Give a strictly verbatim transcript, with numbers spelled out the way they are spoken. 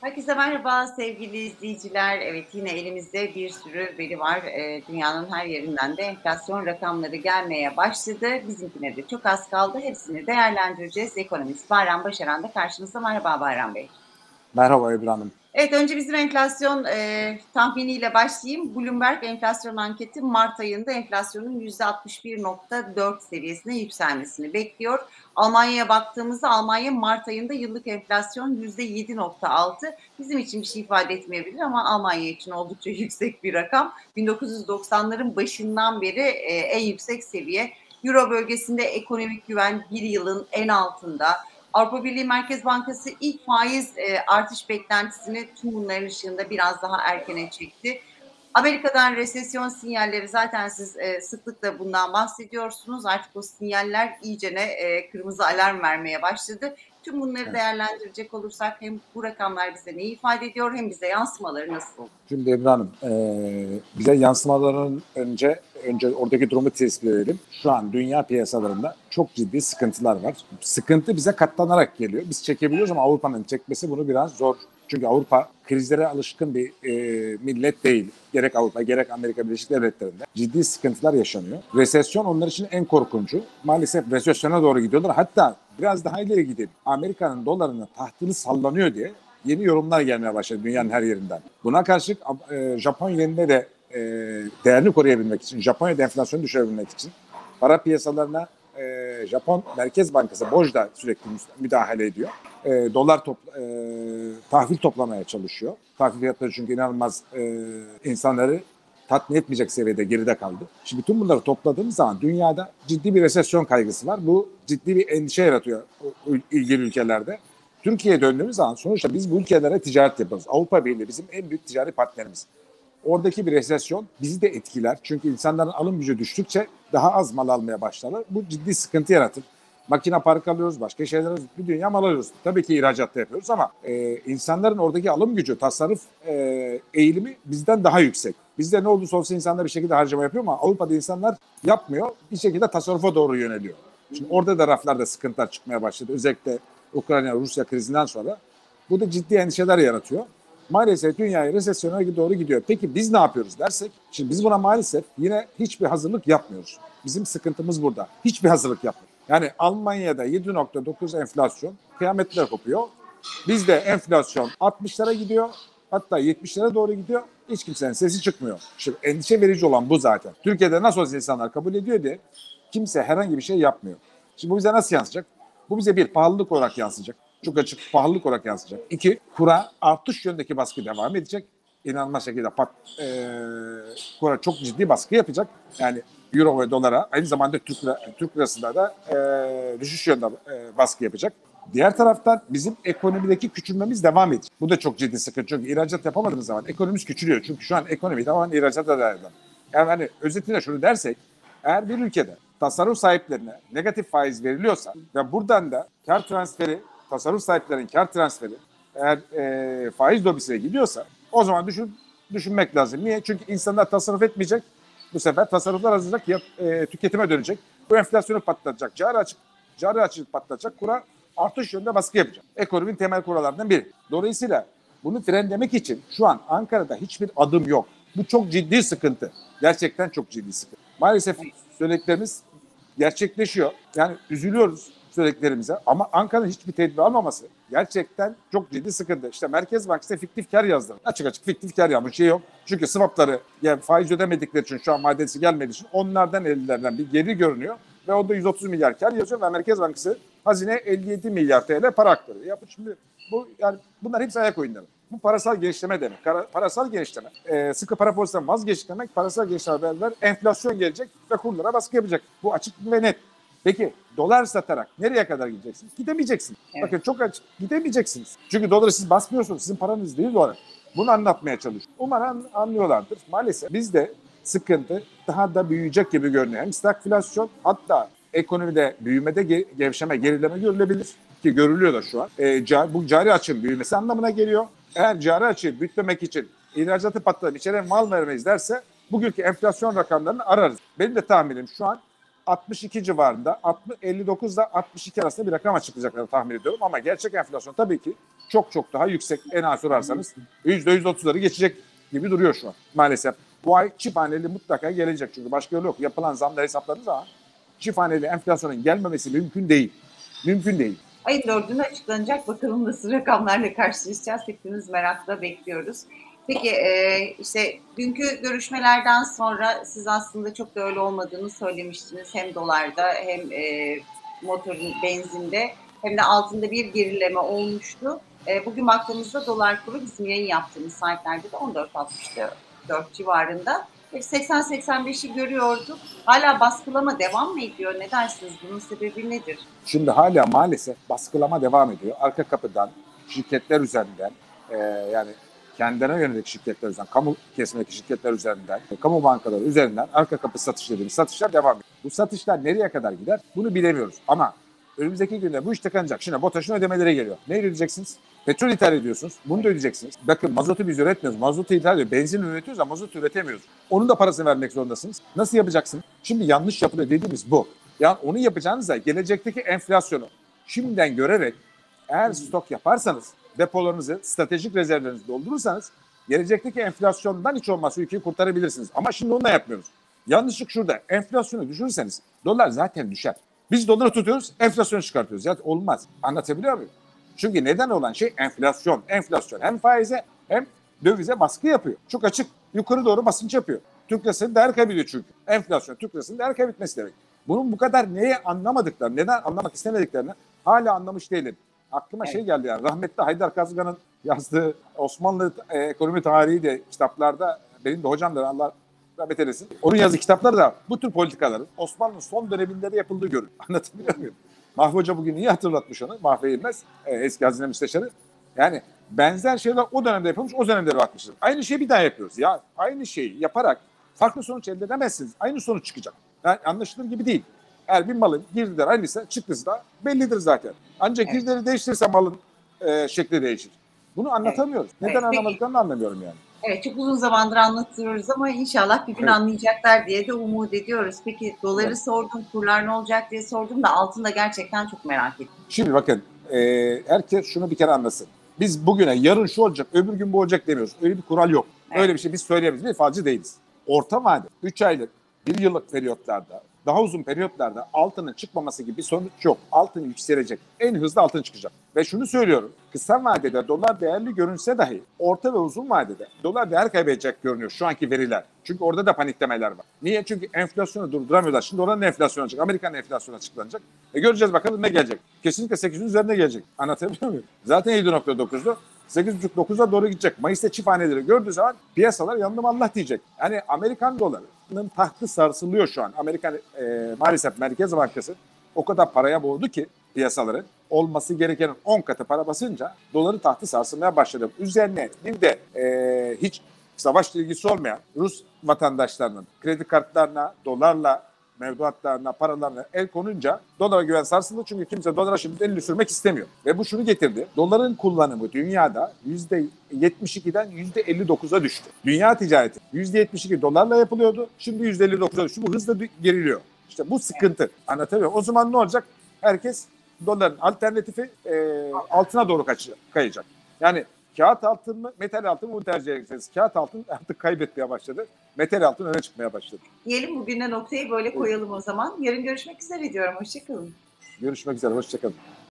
Herkese merhaba sevgili izleyiciler. Evet, yine elimizde bir sürü veri var. Eee, dünyanın her yerinden de enflasyon rakamları gelmeye başladı. Bizimkine de çok az kaldı. Hepsini değerlendireceğiz. Ekonomist Bayram Başaran da karşımızda. Merhaba Bayram Bey. Merhaba Ebru Hanım. Evet, önce bizim enflasyon eee, tahminiyle başlayayım. Bloomberg enflasyon anketi Mart ayında enflasyonun yüzde altmış bir nokta dört seviyesine yükselmesini bekliyor. Almanya'ya baktığımızda Almanya Mart ayında yıllık enflasyon yüzde yedi nokta altı. Bizim için bir şey ifade etmeyebilir ama Almanya için oldukça yüksek bir rakam. bin dokuz yüz doksanların başından beri eee, en yüksek seviye. Euro bölgesinde ekonomik güven bir yılın en altında. Avrupa Birliği Merkez Bankası ilk faiz e, artış beklentisini tüm bunların ışığında biraz daha erkene çekti. Amerika'dan resesyon sinyalleri zaten siz e, sıklıkla bundan bahsediyorsunuz. Artık o sinyaller iyicene e, kırmızı alarm vermeye başladı. Tüm bunları Evet. değerlendirecek olursak hem bu rakamlar bize ne ifade ediyor hem bize yansımaları nasıl? Şimdi Ebru Hanım, e, bize yansımaların önce önce oradaki durumu tespit edelim. Şu an dünya piyasalarında çok ciddi sıkıntılar var. Sıkıntı bize katlanarak geliyor. Biz çekebiliyoruz ama Avrupa'nın çekmesi bunu biraz zor. Çünkü Avrupa krizlere alışkın bir e, millet değil. Gerek Avrupa gerek Amerika Birleşik Devletleri'nde ciddi sıkıntılar yaşanıyor. Resesyon onlar için en korkuncu. Maalesef resesyona doğru gidiyorlar. Hatta biraz daha ileri gidip Amerika'nın dolarının tahtını sallanıyor diye yeni yorumlar gelmeye başladı dünyanın her yerinden. Buna karşılık e, Japon yeninde de e, değerini koruyabilmek için, Japonya'da enflasyonu düşürebilmek için para piyasalarına e, Japon Merkez Bankası B O J da sürekli müdahale ediyor. E, dolar topla, e, tahvil toplamaya çalışıyor. Tahvil fiyatları çünkü inanılmaz e, insanları tatmin etmeyecek seviyede geride kaldı. Şimdi tüm bunları topladığımız zaman dünyada ciddi bir resesyon kaygısı var. Bu ciddi bir endişe yaratıyor ilgili ülkelerde. Türkiye'ye döndüğümüz zaman sonuçta biz bu ülkelere ticaret yapıyoruz. Avrupa Birliği bizim en büyük ticari partnerimiz. Oradaki bir resesyon bizi de etkiler. Çünkü insanların alım gücü düştükçe daha az mal almaya başlarlar. Bu ciddi sıkıntı yaratır. Makine park alıyoruz, başka şeyler alıyoruz, bir dünya mal alıyoruz. Tabii ki ihracat da yapıyoruz ama e, insanların oradaki alım gücü, tasarruf e, eğilimi bizden daha yüksek. Bizde ne olursa olsun insanlar bir şekilde harcama yapıyor ama Avrupa'da insanlar yapmıyor. Bir şekilde tasarrufa doğru yöneliyor. Şimdi orada da raflarda sıkıntılar çıkmaya başladı. Özellikle Ukrayna-Rusya krizinden sonra. Bu da ciddi endişeler yaratıyor. Maalesef dünyayı resesyona doğru gidiyor. Peki biz ne yapıyoruz dersek? Şimdi biz buna maalesef yine hiçbir hazırlık yapmıyoruz. Bizim sıkıntımız burada. Hiçbir hazırlık yapmıyoruz. Yani Almanya'da yedi nokta dokuz enflasyon, kıyametler kopuyor. Bizde enflasyon altmışlara gidiyor. Hatta yetmişlere doğru gidiyor. Hiç kimsenin sesi çıkmıyor. Şimdi endişe verici olan bu zaten. Türkiye'de nasıl olsa insanlar kabul ediyor diye kimse herhangi bir şey yapmıyor. Şimdi bu bize nasıl yansıyacak? Bu bize bir pahalılık olarak yansıyacak. Çok açık pahalılık olarak yansıyacak. İki, kura artış yönündeki baskı devam edecek. İnanılmaz şekilde pat, e, kura çok ciddi baskı yapacak. Yani euro ve dolara aynı zamanda Türk, lira, Türk lirasında da e, düşüş yönünde e, baskı yapacak. Diğer taraftan bizim ekonomideki küçülmemiz devam edecek. Bu da çok ciddi sıkıntı. Çünkü ihracat yapamadığımız zaman ekonomimiz küçülüyor. Çünkü şu an ekonomi tamamen ihracata dayalı. Yani hani özetinde şunu dersek, eğer bir ülkede tasarruf sahiplerine negatif faiz veriliyorsa ve buradan da kar transferi, tasarruf sahiplerinin kar transferi eğer e, faiz lobisine gidiyorsa o zaman düşün, düşünmek lazım. Niye? Çünkü insanlar tasarruf etmeyecek. Bu sefer tasarruflar azalacak, e, tüketime dönecek. Bu enflasyonu patlatacak, cari açık, cari açık patlatacak, kura artış yönünde baskı yapacak. Ekonominin temel kurallarından biri. Dolayısıyla bunu frenlemek için şu an Ankara'da hiçbir adım yok. Bu çok ciddi sıkıntı. Gerçekten çok ciddi sıkıntı. Maalesef söylediklerimiz gerçekleşiyor. Yani üzülüyoruz söylediklerimize ama Ankara'nın hiçbir tedbir almaması gerçekten çok ciddi sıkıntı. İşte Merkez Bankası fiktif kar yazdı. Açık açık fiktif kar yazmış, şey yok. Çünkü swapları yani faiz ödemedikleri için şu an maddesi gelmediği için onlardan ellerinden bir geri görünüyor. Ve onda yüz otuz milyar kar yazıyor ve Merkez Bankası hazine elli yedi milyar T L para aktarıyor. Yapın şimdi bu yani bunlar hepsi ayak oyunları. Bu parasal genişleme demek. Kara, parasal genişleme. Ee, sıkı para politikadan vazgeçtik demek. Parasal genişleme beraber enflasyon gelecek ve kurlara baskı yapacak. Bu açık ve net. Peki dolar satarak nereye kadar gideceksiniz? Gidemeyeceksiniz. Evet. Bakın çok açık. Gidemeyeceksiniz. Çünkü doları siz basmıyorsunuz. Sizin paranız değil dolar. Bunu anlatmaya çalışıyorum. Umarım anlıyorlardır. Maalesef bizde sıkıntı daha da büyüyecek gibi görünüyor. Hem stagflasyon hatta ekonomide büyümede ge- gevşeme, gerileme görülebilir. Ki görülüyor da şu an. E, cari, bu cari açığın büyümesi anlamına geliyor. Eğer cari açığı bütlemek için ihracatı patlatıp içeri mal vermeyiz derse bugünkü enflasyon rakamlarını ararız. Benim de tahminim şu an altmış iki civarında, elli dokuz ile altmış iki arasında bir rakam açıklayacaklarını tahmin ediyorum. Ama gerçek enflasyon tabii ki çok çok daha yüksek. En az sorarsanız yüzde yüz otuzları geçecek gibi duruyor şu an maalesef. Bu ay çift haneli mutlaka gelecek çünkü başka yolu yok. Yapılan zamları hesapladığınız zaman çift haneli enflasyonun gelmemesi mümkün değil. Mümkün değil. Ayın dördünde açıklanacak. Bakalım nasıl rakamlarla karşılaşacağız. Hepimiz merakla bekliyoruz. Peki e, işte dünkü görüşmelerden sonra siz aslında çok da öyle olmadığını söylemiştiniz. Hem dolarda hem e, motorun benzinde hem de altında bir gerileme olmuştu. E, bugün baktığımızda dolar kuru bizim yayın yaptığımız saatlerde de on dört altmış dört civarında. seksen seksen beşi görüyorduk. Hala baskılama devam mı ediyor? Ne dersiniz? Bunun sebebi nedir? Şimdi hala maalesef baskılama devam ediyor. Arka kapıdan, şirketler üzerinden, e, yani kendilerine yönelik şirketler üzerinden, kamu kesimdeki şirketler üzerinden, kamu bankaları üzerinden arka kapı satış dediğimiz satışlar devam ediyor. Bu satışlar nereye kadar gider? Bunu bilemiyoruz. Ama önümüzdeki günde bu iş tıkanacak. Şimdi BOTAŞ'ın ödemeleri geliyor. Ne ödeyeceksiniz? Petrol ithal ediyorsunuz. Bunu da ödeyeceksiniz. Bakın mazotu biz üretmiyoruz. Mazotu ithal ediyoruz. Benzin üretiyoruz ama mazot üretemiyoruz. Onun da parasını vermek zorundasınız. Nasıl yapacaksınız? Şimdi yanlış yapılıyor dediğimiz bu. Yani onu yapacağınızda gelecekteki enflasyonu şimdiden görerek eğer stok yaparsanız, depolarınızı, stratejik rezervlerinizi doldurursanız gelecekteki enflasyondan hiç olmazsa ülkeyi kurtarabilirsiniz. Ama şimdi onu da yapmıyoruz. Yanlışlık şurada. Enflasyonu düşürürseniz dolar zaten düşer. Biz doları tutuyoruz, enflasyonu çıkartıyoruz. Yani olmaz. Anlatabiliyor muyum? Çünkü neden olan şey enflasyon. Enflasyon hem faize hem dövize baskı yapıyor. Çok açık. Yukarı doğru basınç yapıyor. Türk lirasının değer kaybediyor çünkü. Enflasyon Türk lirasının değer kaybetmesi demek. Bunun bu kadar neye anlamadıklarını, neden anlamak istemediklerini hala anlamış değilim. Aklıma evet. şey geldi yani. Rahmetli Haydar Kazgan'ın yazdığı Osmanlı e, ekonomi tarihi de kitaplarda benim de hocamdır Allah rahmet eylesin. Onun yazdığı kitaplarda da bu tür politikaların Osmanlı'nın son döneminde de yapıldığı görülür. Anlatabiliyor muyum? Mahfi Hoca bugün iyi hatırlatmış onu. Mahfi Eğilmez, e, eski hazine müsteşarı. Yani benzer şeyler o dönemde yapılmış, o dönemde bakmışız. Aynı şeyi bir daha yapıyoruz. Ya aynı şeyi yaparak farklı sonuç elde edemezsiniz. Aynı sonuç çıkacak. Yani anlaşılır gibi değil. Eğer bir malın girdiler aynıysa çıktısı da bellidir zaten. Ancak evet. girdileri değiştirirse malın e, şekli değişir. Bunu anlatamıyoruz. Evet. Neden evet, anlamadıklarını anlamıyorum yani. Evet, çok uzun zamandır anlatıyoruz ama inşallah bir gün evet. anlayacaklar diye de umut ediyoruz. Peki doları evet. sordum, kurlar ne olacak diye sordum da altında gerçekten çok merak ettim. Şimdi bakın e, herkes şunu bir kere anlasın. Biz bugüne yarın şu olacak, öbür gün bu olacak demiyoruz. Öyle bir kural yok. Evet. Öyle bir şey biz söyleyemeyiz. Biz falcı değiliz. Orta vade, üç aylık, bir yıllık periyotlarda, daha uzun periyotlarda altının çıkmaması gibi bir sonuç yok. Altın yükselecek. En hızlı altın çıkacak. Ve şunu söylüyorum. Kısa vadede dolar değerli görünse dahi orta ve uzun vadede dolar değer kaybedecek görünüyor şu anki veriler. Çünkü orada da paniklemeler var. Niye? Çünkü enflasyonu durduramıyorlar. Şimdi oranın enflasyonu açık. Amerikan enflasyonu açıklanacak. E göreceğiz bakalım ne gelecek. Kesinlikle sekizin üzerine gelecek. Anlatabiliyor muyum? Zaten yedi nokta dokuzdu. sekiz buçuk dokuza doğru gidecek. Mayıs'ta çift haneleri gördüğü zaman piyasalar yandım Allah diyecek. Yani Amerikan dolarının tahtı sarsılıyor şu an. Amerikan e, maalesef Merkez Bankası o kadar paraya boğdu ki piyasaların olması gerekenin on katı para basınca doların tahtı sarsılmaya başladı. Üzerine bir de e, hiç savaşla ilgisi olmayan Rus vatandaşlarının kredi kartlarına, dolarla, mevduatlarına, paralarına el konunca dolara güven sarsıldı. Çünkü kimse dolara şimdi elini sürmek istemiyor. Ve bu şunu getirdi. Doların kullanımı dünyada yüzde yetmiş ikiden yüzde elli dokuza düştü. Dünya ticareti yüzde yetmiş iki dolarla yapılıyordu. Şimdi yüzde elli dokuza düştü. Bu hızla geriliyor. İşte bu sıkıntı. Anlatabiliyor muyum? O zaman ne olacak? Herkes doların alternatifi e, altına doğru kaçacak, kayacak. Yani kağıt altın mı, metal altın mı bunu tercih edeceksiniz? Kağıt altın artık kaybetmeye başladı. Metal altın öne çıkmaya başladı. Diyelim bugüne noktayı böyle koyalım o zaman. Yarın görüşmek üzere diyorum. Hoşçakalın. Görüşmek üzere. Hoşçakalın.